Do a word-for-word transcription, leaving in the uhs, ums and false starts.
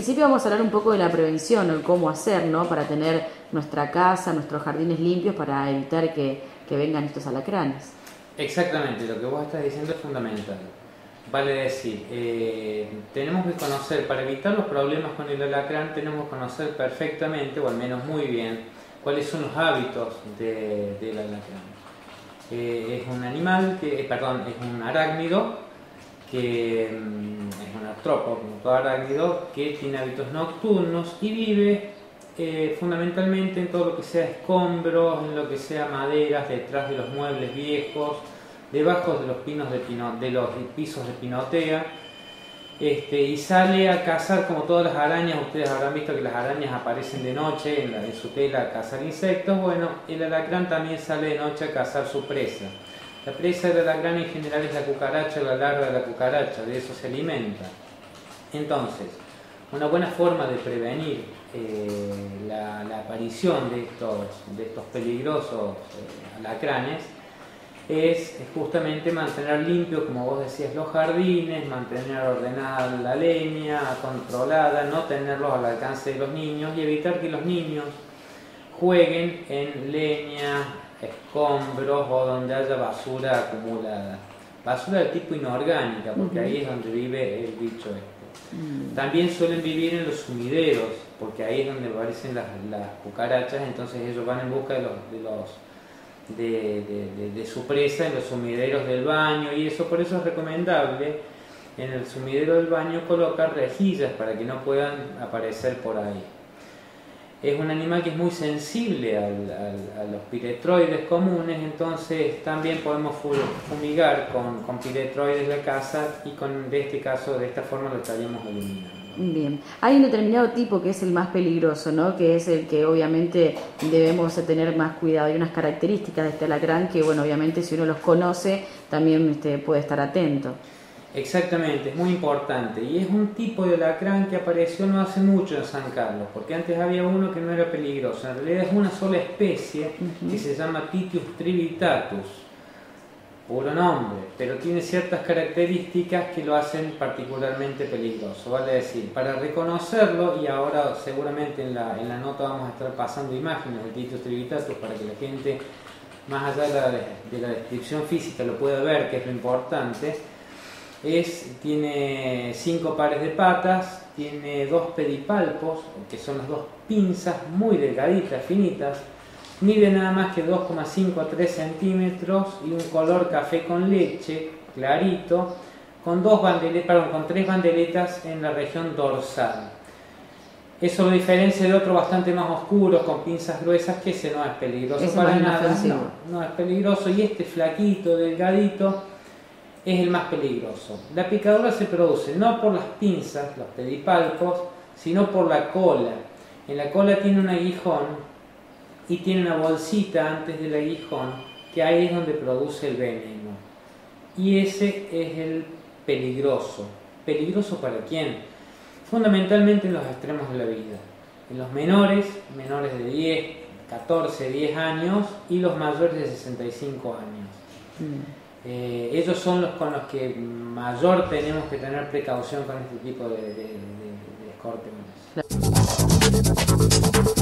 En principio vamos a hablar un poco de la prevención, o el cómo hacer, ¿no? Para tener nuestra casa, nuestros jardines limpios, para evitar que, que vengan estos alacranes. Exactamente, lo que vos estás diciendo es fundamental. Vale decir, eh, tenemos que conocer, para evitar los problemas con el alacrán, tenemos que conocer perfectamente, o al menos muy bien, cuáles son los hábitos de, del alacrán. Eh, es un animal, que, perdón, es un arácnido, que es un artrópodo, como todo arácnido, que tiene hábitos nocturnos y vive eh, fundamentalmente en todo lo que sea escombros, en lo que sea maderas, detrás de los muebles viejos, debajo de los pinos de, pino, de los pisos de pinotea, este, y sale a cazar como todas las arañas. Ustedes habrán visto que las arañas aparecen de noche en, la, en su tela a cazar insectos. Bueno, el alacrán también sale de noche a cazar su presa. La presa del alacrán en general es la cucaracha, la larva de la cucaracha, de eso se alimenta. Entonces, una buena forma de prevenir eh, la, la aparición de estos, de estos peligrosos eh, alacranes es justamente mantener limpios, como vos decías, los jardines, mantener ordenada la leña, controlada, no tenerlos al alcance de los niños y evitar que los niños jueguen en leña, escombros o donde haya basura acumulada. Basura de tipo inorgánica, porque uh-huh. ahí es donde vive el bicho este. Uh-huh. También suelen vivir en los sumideros, porque ahí es donde aparecen las, las cucarachas, entonces ellos van en busca de los, de, los de, de, de, de su presa en los sumideros del baño, y eso por eso es recomendable en el sumidero del baño colocar rejillas para que no puedan aparecer por ahí. Es un animal que es muy sensible al, al, a los piretroides comunes, entonces también podemos fumigar con, con piretroides la casa y con, de este caso, de esta forma lo estaríamos eliminando. Bien, hay un determinado tipo que es el más peligroso, ¿no? Que es el que obviamente debemos tener más cuidado. Hay unas características de este alacrán que, bueno, obviamente si uno los conoce también este, puede estar atento. Exactamente, es muy importante, y es un tipo de alacrán que apareció no hace mucho en San Carlos, porque antes había uno que no era peligroso. En realidad es una sola especie uh-huh. que se llama Titius trivitatus, puro nombre, pero tiene ciertas características que lo hacen particularmente peligroso. Vale decir, para reconocerlo, y ahora seguramente en la, en la nota vamos a estar pasando imágenes del Titius trivitatus para que la gente, más allá de la, de la descripción física, lo pueda ver, que es lo importante. Es, tiene cinco pares de patas, tiene dos pedipalpos, que son las dos pinzas muy delgaditas, finitas, mide nada más que dos coma cinco a tres centímetros y un color café con leche, clarito, con, dos bandele- perdón, con tres bandeletas en la región dorsal. Eso lo diferencia de otro bastante más oscuro, con pinzas gruesas, que ese no es peligroso ese para no nada, es no, no es peligroso, y este flaquito, delgadito, es el más peligroso. La picadura se produce no por las pinzas, los pedipalpos, sino por la cola. En la cola tiene un aguijón y tiene una bolsita antes del aguijón, que ahí es donde produce el veneno. Y ese es el peligroso. ¿Peligroso para quién? Fundamentalmente en los extremos de la vida. En los menores, menores de diez, catorce, diez años, y los mayores de sesenta y cinco años. Mm. Eh, ellos son los con los que mayor tenemos que tener precaución con este tipo de, de, de, de escorpiones.